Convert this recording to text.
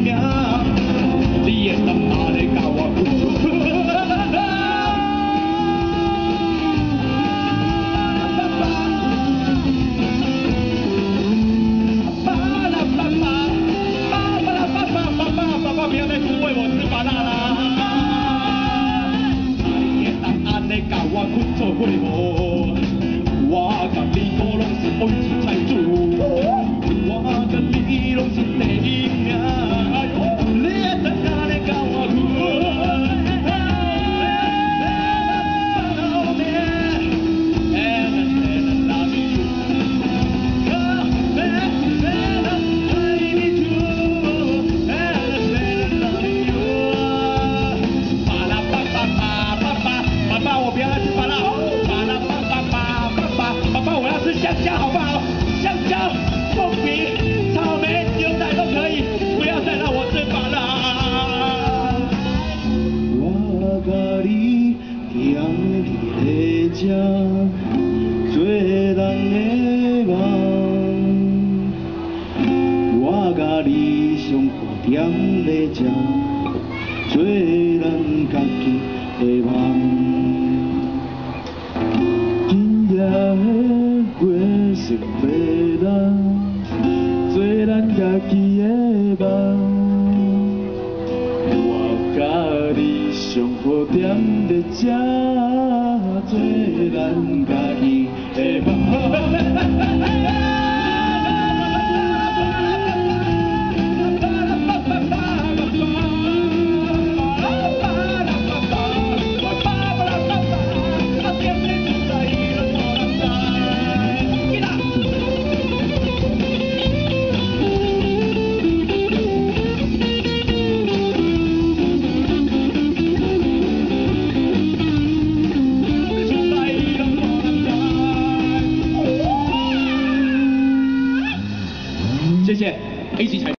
命，你的心哪里甲我爸不要再抚慰我吃麻辣啦！你会当安尼甲我困做伙无？我甲你都拢是爱情财主，我甲你拢是第一名。你会当安尼甲我困？香蕉好不好？香蕉、凤梨、草莓、牛奶都可以，不要再让我吃麻辣。我甲你踮伫个这，做人的梦。我甲你相互踮咧这，做咱家己的梦。过是要咱做咱家己的梦，我甲你相互踮咧这，做咱家己的梦。谢谢，一起采。